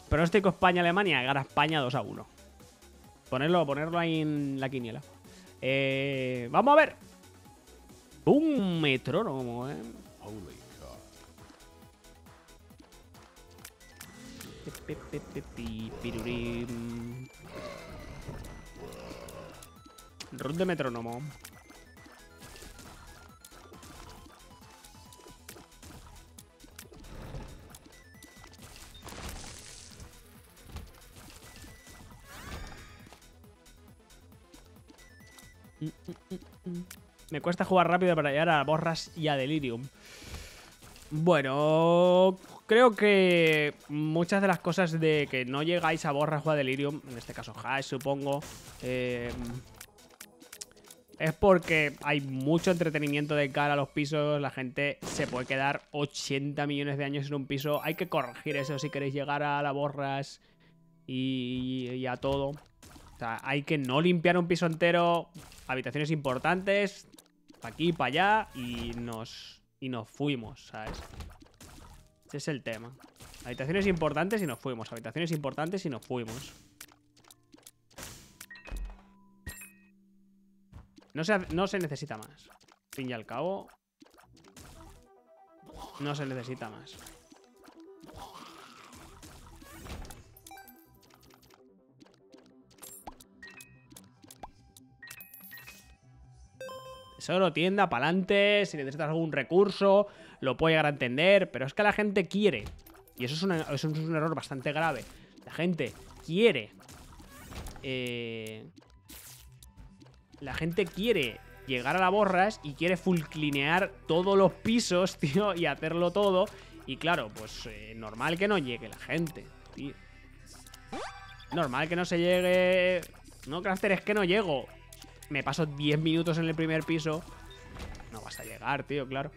Pronóstico España-Alemania. Gana España 2-1. Ponerlo ahí en la quiniela. Vamos a ver. Un metrónomo, Pirurín. Run de metrónomo. Me cuesta jugar rápido para llegar a Borras y a Delirium. Bueno, creo que muchas de las cosas de que no llegáis a Borras o a Delirium, en este caso Hash, supongo, es porque hay mucho entretenimiento de cara a los pisos. La gente se puede quedar 80 millones de años en un piso. Hay que corregir eso si queréis llegar a la Borras y a todo. O sea, hay que no limpiar un piso entero. Habitaciones importantes, para aquí, para allá, y nos fuimos, ¿sabes? Ese es el tema. Habitaciones importantes y nos fuimos. Habitaciones importantes y nos fuimos. No se necesita más. Al fin y al cabo, no se necesita más. Solo tienda, para adelante. Si necesitas algún recurso, lo puedo llegar a entender. Pero es que la gente quiere. Y eso es un error bastante grave. La gente quiere. La gente quiere llegar a la Borras y quiere full clinear todos los pisos, tío, y hacerlo todo. Y claro, pues normal que no llegue la gente, tío. Normal que no se llegue. No, Crafter, es que no llego. Me paso 10 minutos en el primer piso. No vas a llegar, tío, claro.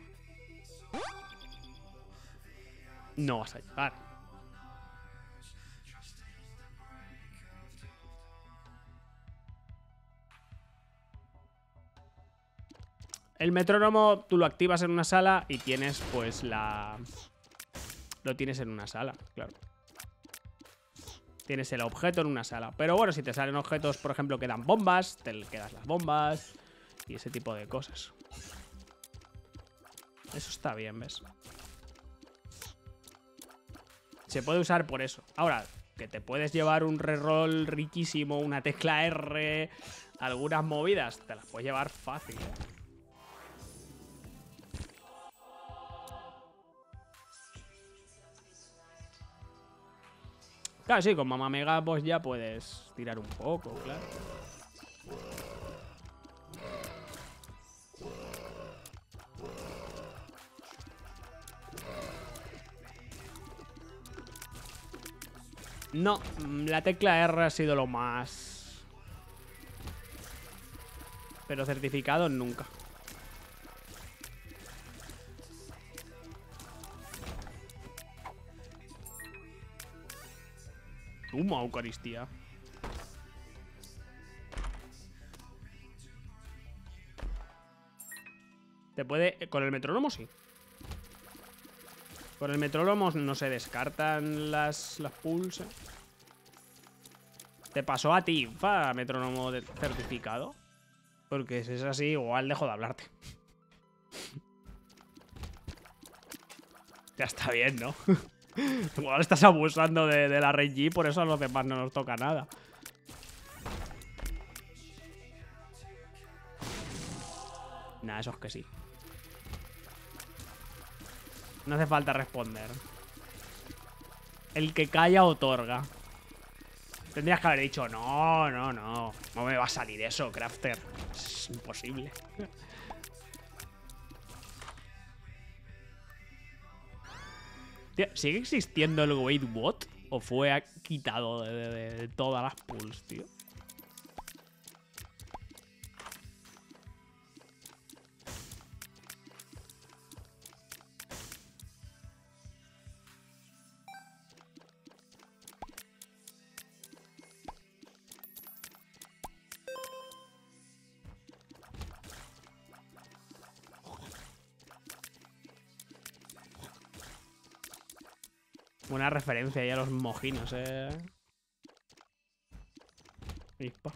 No vas a llegar. El metrónomo tú lo activas en una sala y tienes pues lo tienes en una sala, claro. Tienes el objeto en una sala. Pero bueno, si te salen objetos, por ejemplo, que dan bombas, te quedas las bombas y ese tipo de cosas. Eso está bien, ¿ves? Se puede usar por eso. Ahora, que te puedes llevar un reroll riquísimo, una tecla R, algunas movidas, te las puedes llevar fácil, ¿eh? Claro, sí, con Mamá Mega pues ya puedes tirar un poco, claro. No, la tecla R ha sido lo más. Pero certificado nunca. Toma, Eucaristía. Te puede... Con el metrónomo sí. Con el metrónomo no se descartan las pulls. Te pasó a ti, metrónomo certificado. Porque si es así, igual dejo de hablarte. Ya está bien, ¿no? Igual estás abusando de la RNG, por eso a los demás no nos toca nada. Nah, eso es que sí. No hace falta responder. El que calla otorga. Tendrías que haber dicho, no, no, no. No me va a salir eso, Crafter. Es imposible. Tío, ¿sigue existiendo el Wait What? ¿O fue quitado de todas las pools, tío? Una referencia ahí a los mojinos, Ispa.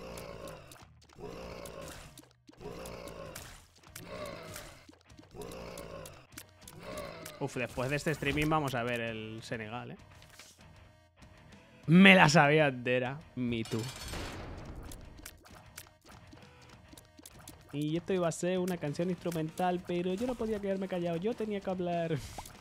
Uf, después de este streaming vamos a ver el Senegal, Me la sabía entera. Me too. Y esto iba a ser una canción instrumental, pero yo no podía quedarme callado. Yo tenía que hablar.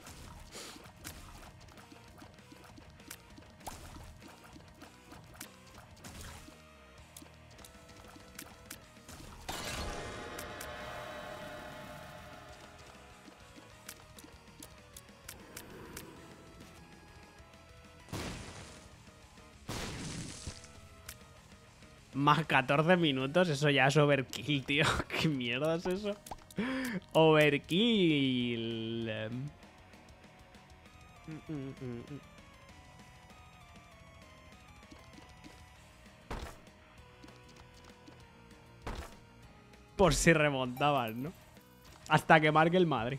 Más 14 minutos, eso ya es overkill, tío. ¿Qué mierda es eso? Overkill. Por si remontaban, ¿no? Hasta que marque el Madrid.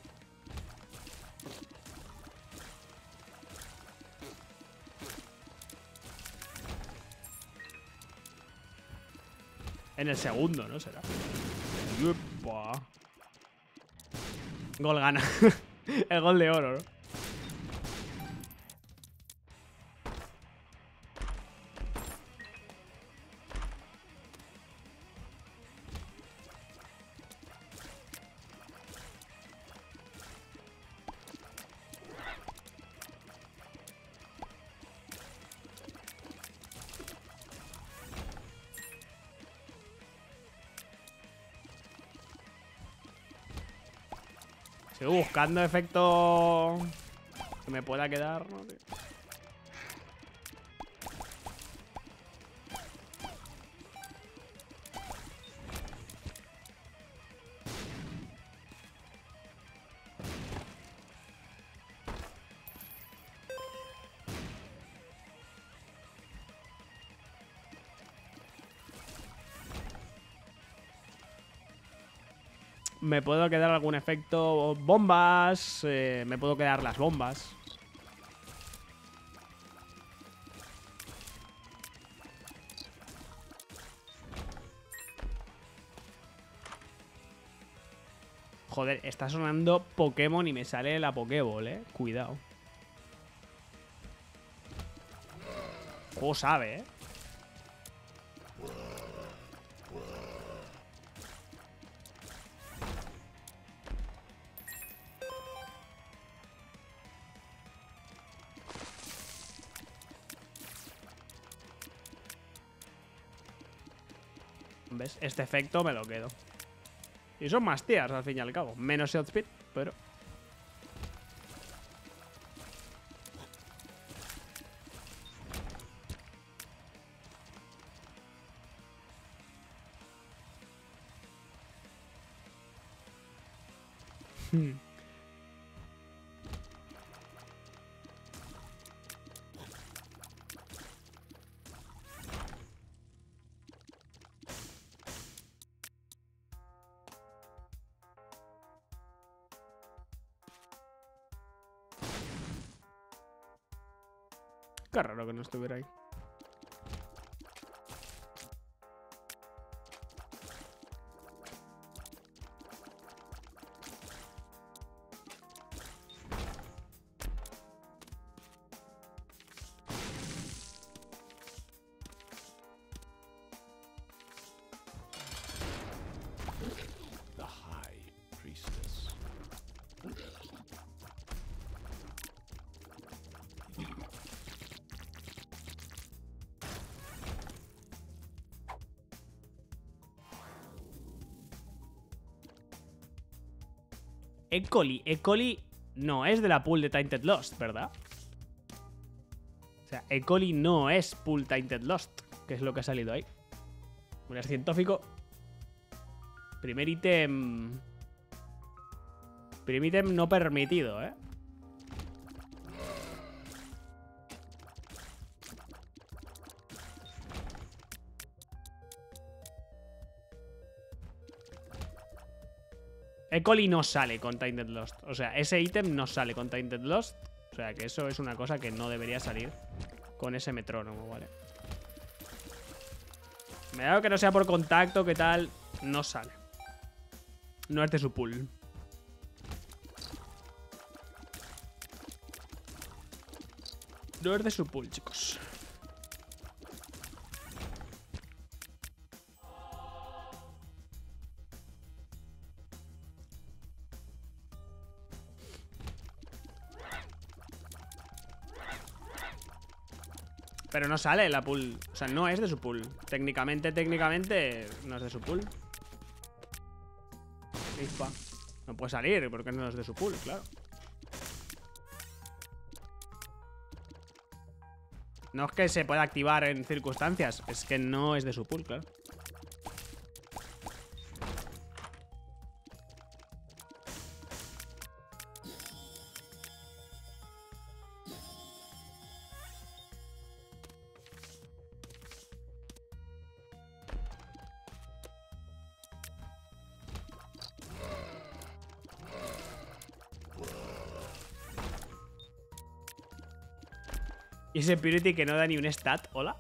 En el segundo, ¿no? Será. ¡Yupa! Gol gana. El gol de oro, ¿no? Sigo buscando efecto que me pueda quedar, ¿no? Me puedo quedar algún efecto. Bombas. Me puedo quedar las bombas. Joder, está sonando Pokémon y me sale la Pokéball, Cuidado. El juego sabe, ¿Ves? Este efecto me lo quedo. Y son más tías, al fin y al cabo. Menos shot speed, pero... Qué raro que no estuviera ahí. E. coli no es de la pool de Tainted Lost, ¿verdad? O sea, E. coli no es pool Tainted Lost, que es lo que ha salido ahí. Un científico. Primer ítem... Primer ítem no permitido, E. coli no sale con Tainted Lost. O sea, ese ítem no sale con Tainted Lost. O sea que eso es una cosa que no debería salir con ese metrónomo, ¿vale? Me da que no sea por contacto, ¿qué tal? No sale. No es de su pool. No es de su pool, chicos. Pero no sale la pool. O sea, no es de su pool. Técnicamente no es de su pool. Ispa. No puede salir porque no es de su pool, claro. No es que se pueda activar en circunstancias, es que no es de su pool, claro. Y ese Purity que no da ni un stat, ¿hola?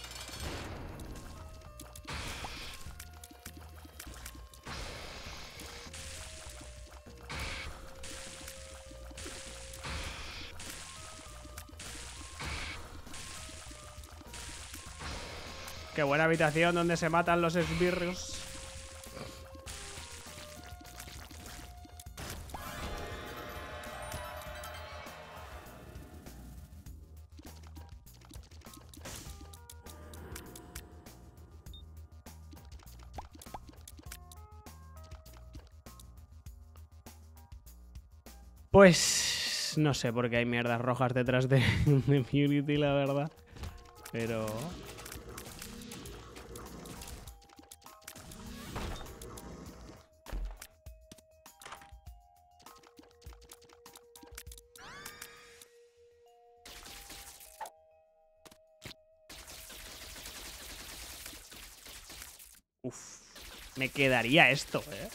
Qué buena habitación donde se matan los esbirros. Pues no sé por qué hay mierdas rojas detrás de Purity, la verdad. Pero... uf, me quedaría esto, ¿eh?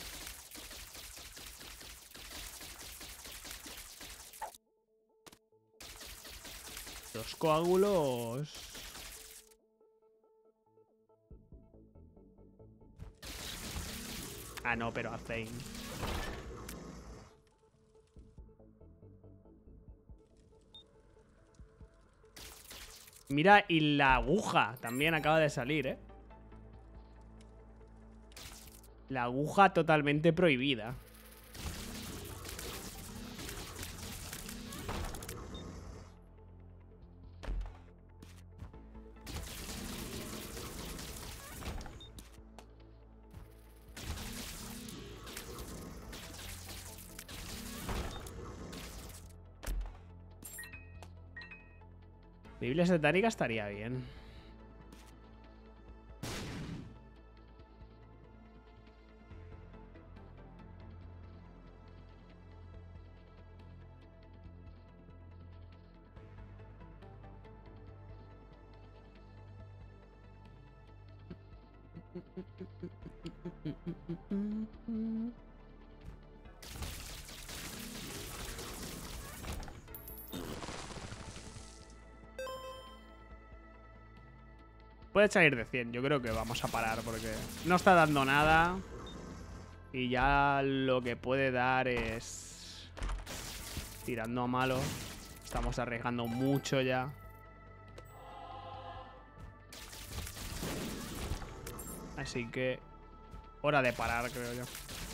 Los coágulos... Ah, no, pero Azane. Mira, y la aguja también acaba de salir, ¿eh? La aguja totalmente prohibida. Biblia satánica estaría bien. Puede salir de 100, yo creo que vamos a parar porque no está dando nada. Y ya lo que puede dar es... tirando a malo. Estamos arriesgando mucho ya. Así que... hora de parar, creo yo.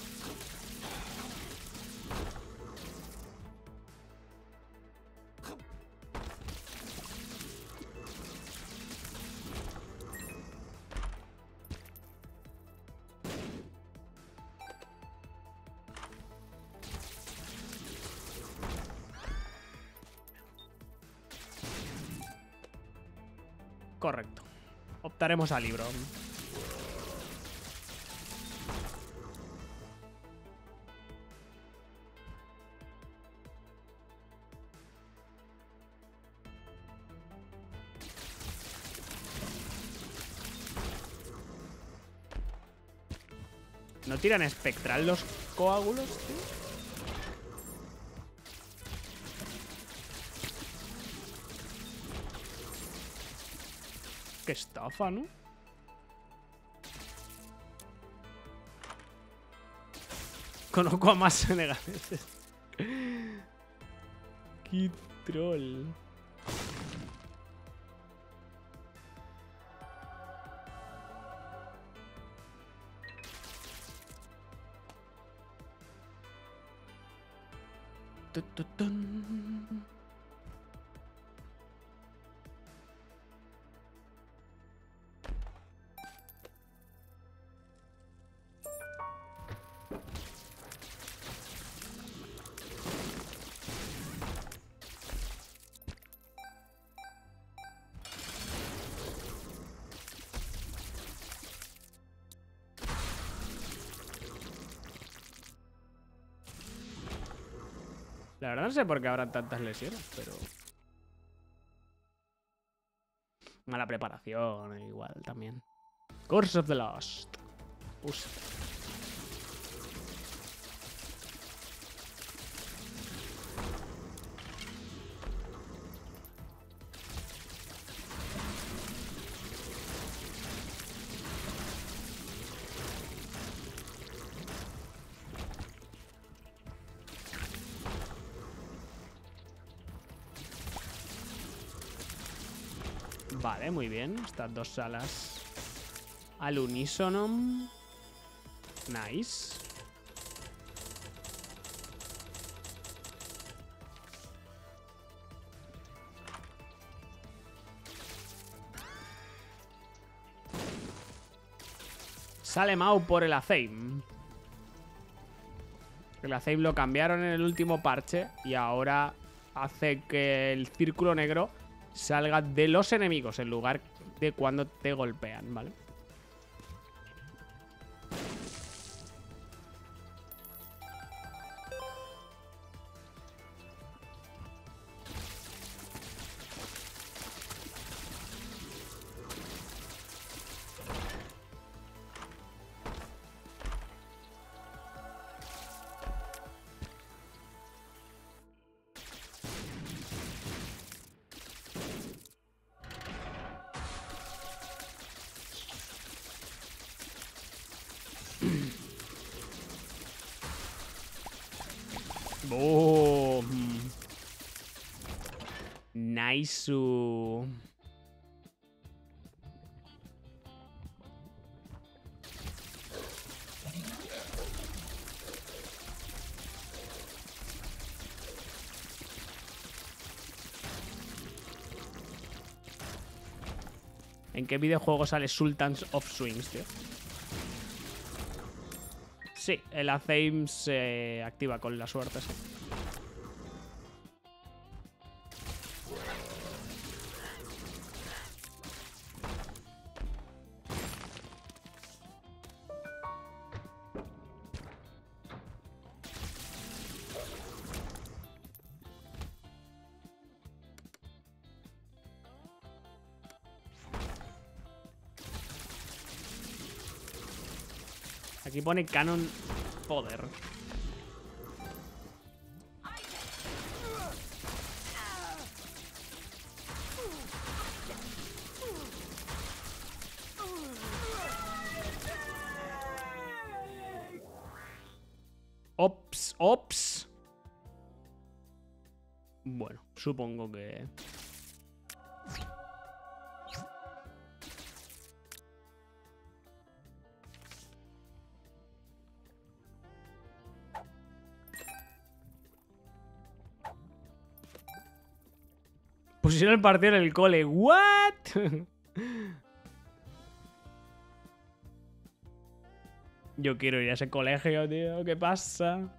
Correcto. Optaremos al libro. ¿No tiran espectral los coágulos, tío? Qué estafa, ¿no? Conozco a más senegaleses. Qué troll. La verdad no sé por qué habrán tantas lesiones, pero... Mala preparación, igual también. Curse of the Lost. Usa. Vale, muy bien. Estas dos salas al unísono. Nice. Sale Mau por el Azeim. El Azeim lo cambiaron en el último parche y ahora hace que el círculo negro salga de los enemigos en lugar de cuando te golpean, ¿vale? Boom. Nice. ¿En qué videojuego sale Sultans of Swings, tío? Sí, el Azeim se activa con la suerte, sí. Aquí pone Canon Poder. Ops, ops. Bueno, supongo que... Pusieron el partido en el cole. ¿What? Yo quiero ir a ese colegio, tío. ¿Qué pasa?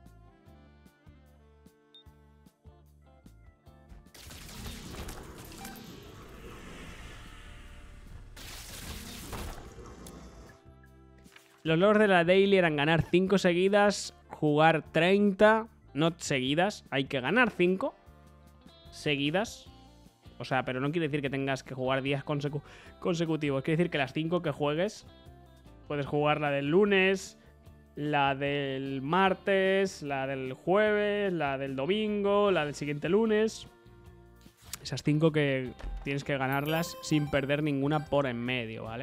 Los logros de la daily eran ganar 5 seguidas, jugar 30, no seguidas, hay que ganar 5 seguidas. O sea, pero no quiere decir que tengas que jugar días consecutivos. Quiere decir que las 5 que juegues, puedes jugar la del lunes, la del martes, la del jueves, la del domingo, la del siguiente lunes. Esas 5 que tienes que ganarlas sin perder ninguna por en medio, ¿vale?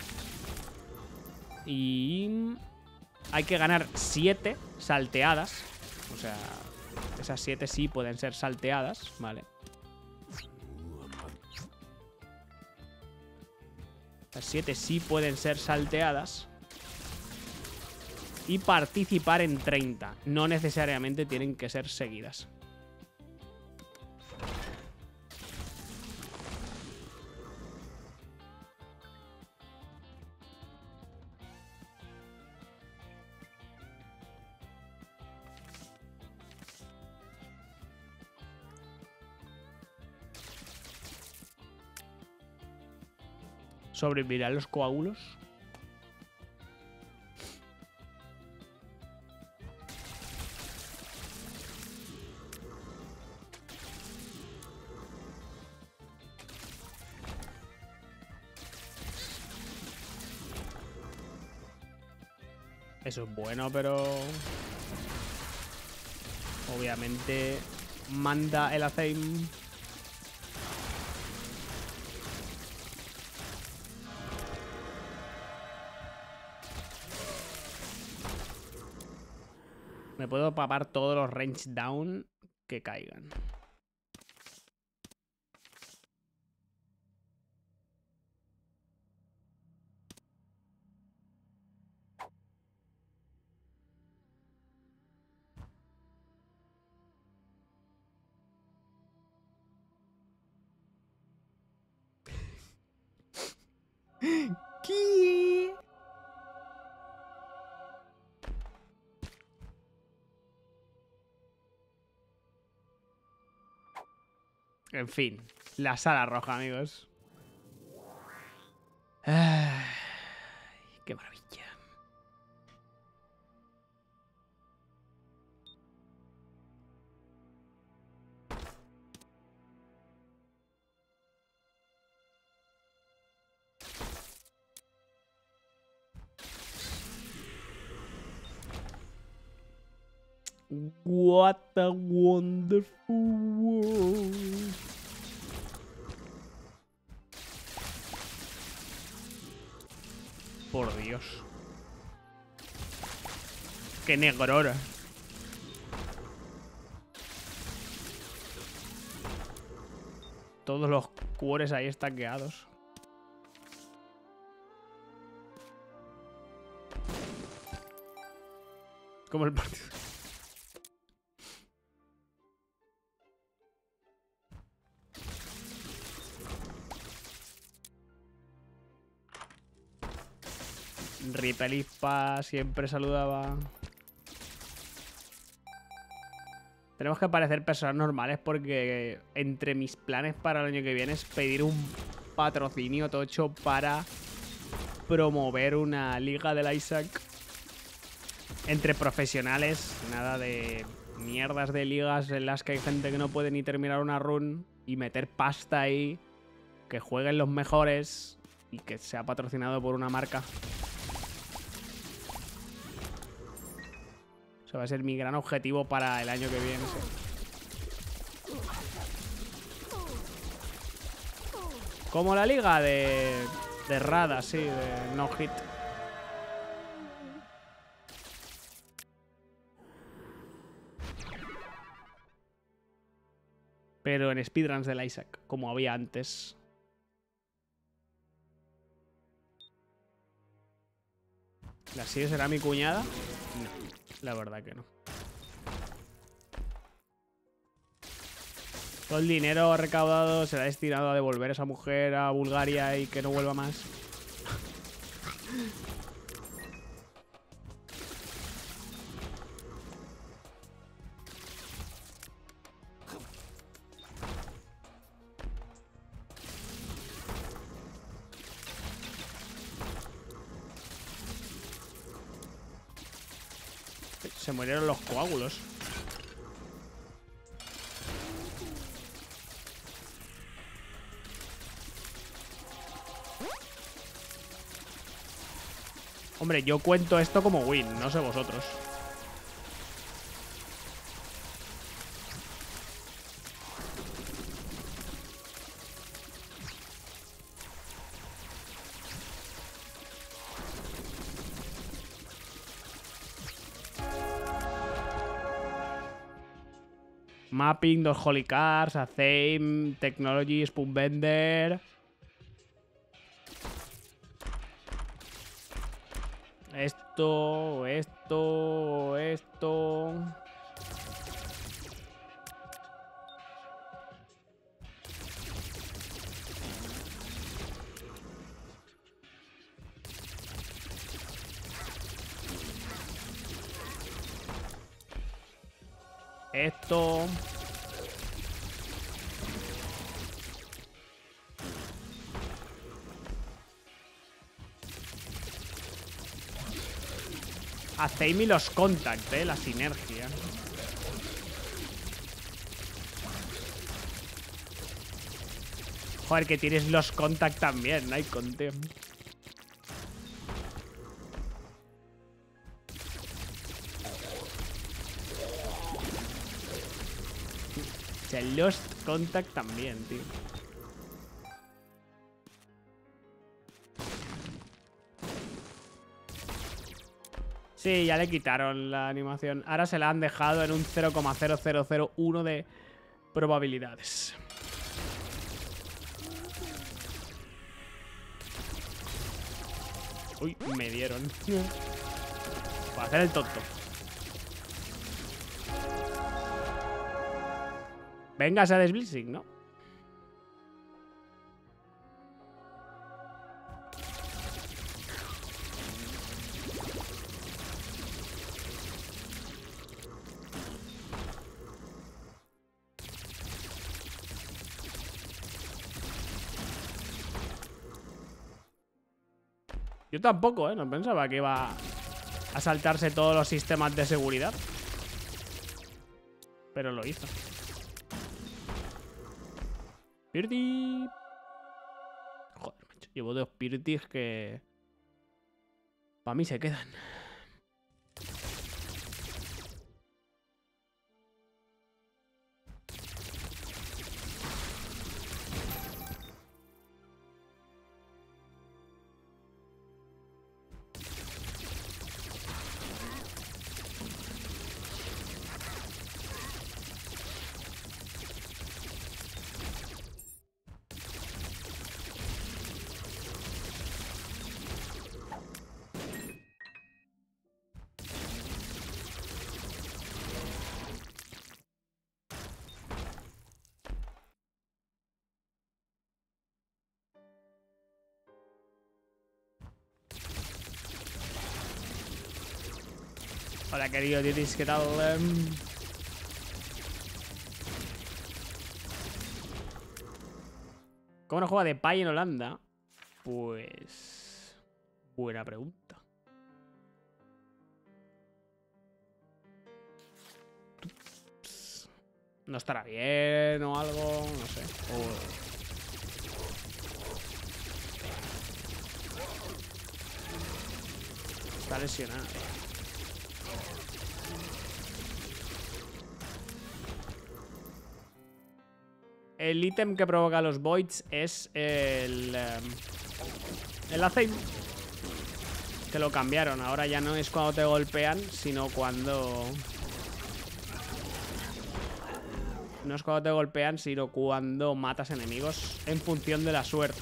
Y hay que ganar 7 salteadas. O sea, esas 7 sí pueden ser salteadas, ¿vale? Las 7 sí pueden ser salteadas. Y participar en 30. No necesariamente tienen que ser seguidas. ¿Sobrevivirán los coágulos? Eso es bueno, pero... obviamente manda el Azeim. Me puedo papar todos los range down que caigan. ¿Qué? En fin, la sala roja, amigos. Ay, qué maravilla. What a wonderful world. Por Dios. Qué negrora. Todos los cuores ahí estanqueados. Como el partido. Ripelispa siempre saludaba. Tenemos que parecer personas normales porque entre mis planes para el año que viene es pedir un patrocinio tocho para promover una liga del Isaac entre profesionales. Nada de mierdas de ligas en las que hay gente que no puede ni terminar una run y meter pasta ahí, que jueguen los mejores y que sea patrocinado por una marca. Eso va a ser mi gran objetivo para el año que viene. ¿Sí? Como la liga de Rada, sí, de No Hit. Pero en speedruns del Isaac, como había antes. ¿La sigue será mi cuñada? No. La verdad que no. Todo el dinero recaudado será destinado a devolver a esa mujer a Bulgaria y que no vuelva más. Se murieron los coágulos. Hombre, yo cuento esto como win, no sé vosotros. Mapping, 2 Holy Cars, Athame, Technology, Spoonbender. Esto. Esto. Athame y los contact, la sinergia. Joder, que tienes los contact también, Nikon, tío. O sea, Lost Contact también, tío. Sí, ya le quitaron la animación. Ahora se la han dejado en un 0,0001 de probabilidades. Uy, me dieron. Voy a hacer el tonto. Venga, a Desblissing, ¿no? Yo tampoco, no pensaba que iba a saltarse todos los sistemas de seguridad. Pero lo hizo. Pirti. Joder, macho. Llevo 2 Pirtis que para mí se quedan. Hola, querido Titis, ¿qué tal? ¿Cómo no juega de Pai en Holanda? Pues... buena pregunta. ¿No estará bien o algo? No sé. Está lesionado. El ítem que provoca los voids es el Athame. Que lo cambiaron. Ahora ya no es cuando te golpean, sino cuando... No es cuando te golpean, sino cuando matas enemigos en función de la suerte.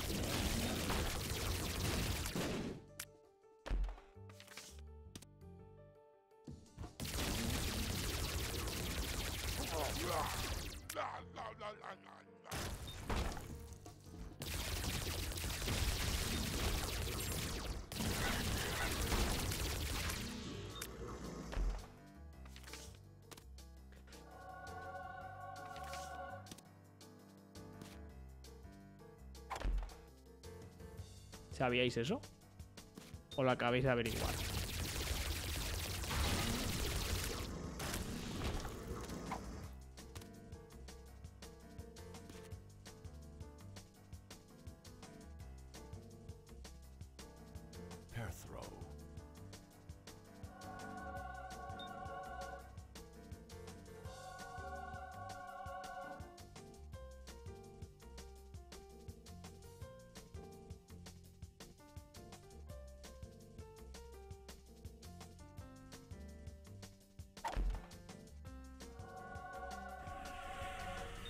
¿Sabíais eso? ¿O lo acabáis de averiguar?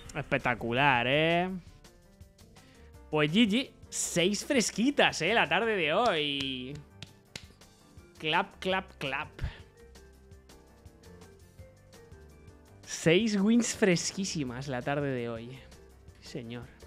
Espectacular, ¿eh? Pues GG. 6 fresquitas, la tarde de hoy. Clap, clap, clap. 6 wins fresquísimas la tarde de hoy. Sí, señor.